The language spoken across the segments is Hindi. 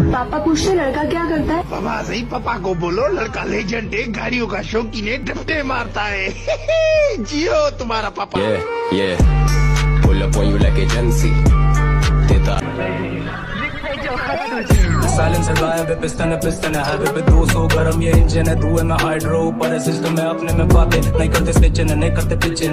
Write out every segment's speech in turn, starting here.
पापा पूछते लड़का क्या करता है? पापा सही, पापा को बोलो लड़का लेजेंड है, गाड़ियों का शौकीन है, डपटे मारता है। जियो तुम्हारा पापा। Pull up on you like agency. Silencer गायब है, पिस्टन है हाईवे पे 200 गरम ये इंजन है, धुएं में हाइड्रो ऊपर है सिस्टम है, अपने में बातें नहीं करते स्टिचन नहीं करते पिचन।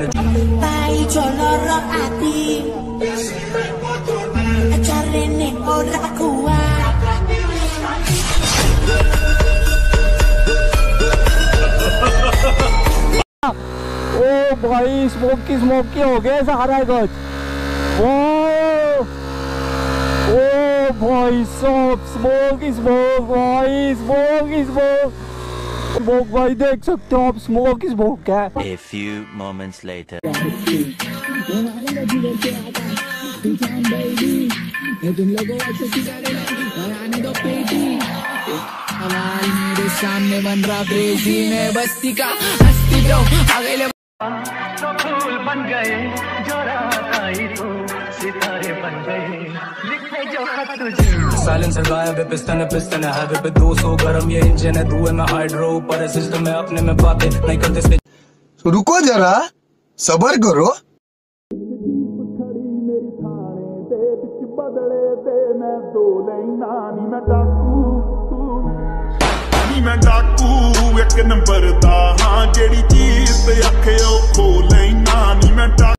ओ भाई स्मोकी हो गया सारा कुछ। ओ भाई स्मोक भाई देख सकते हो आप, स्मोक है। A few moments later. मेरे सामने बन रहा क्रेजी में बस्ती का हस्ती तो अगले तो फूल बन गए जो रात आई तो सितारे बन गए लिखे जो खत तुझे। साइलेंसर गायब है, पिस्टन है हाईवे पे 200 गरम ये इंजन है, धुएं में हाइड्रो ऊपर है सिस्टम है, अपने में बातें नहीं करते स्टिचन। रुको जरा, सबर करो। मैं डाकू एक नंबर दा हाँ, जेड़ी चीज ते आखे ओ खो लेना नी मैं